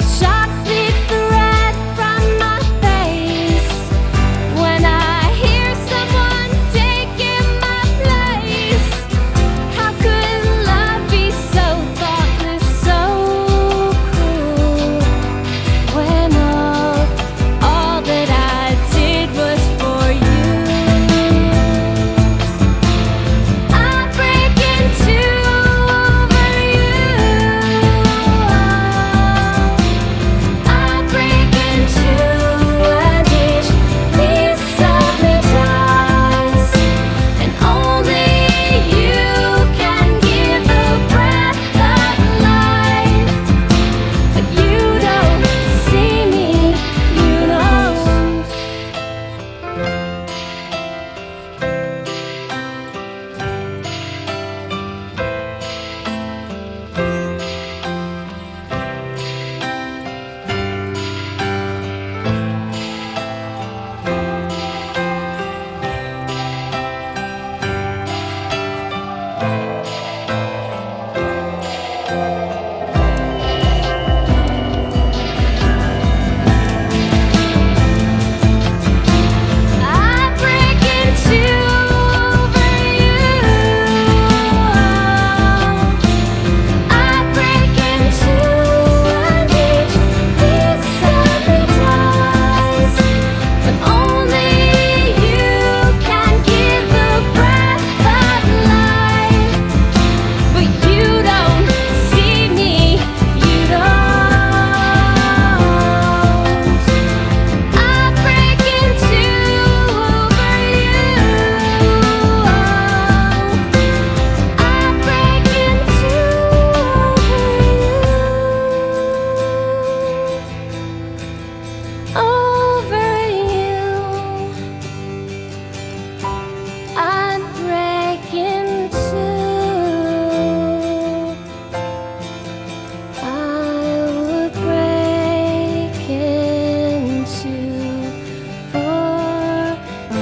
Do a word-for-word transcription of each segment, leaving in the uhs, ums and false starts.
shock leaves the red from my face when I hear someone taking my place. How could love be so thoughtless, so cruel, when all, all that I did was for you? I break into over you. I break into and each piece of me dies, and only you can give the breath of life. But you don't see me, you don't. I break into over you. I break into and each piece of me dies, but only you can give the breath of life. But you don't see me, you don't. I break into over you. I break into over you. I break into. I would break into for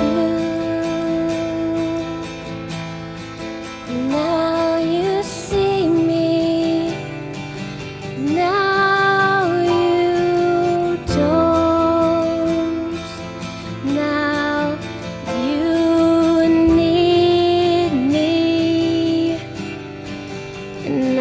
you. Now you see me, now you don't. Now you need me, and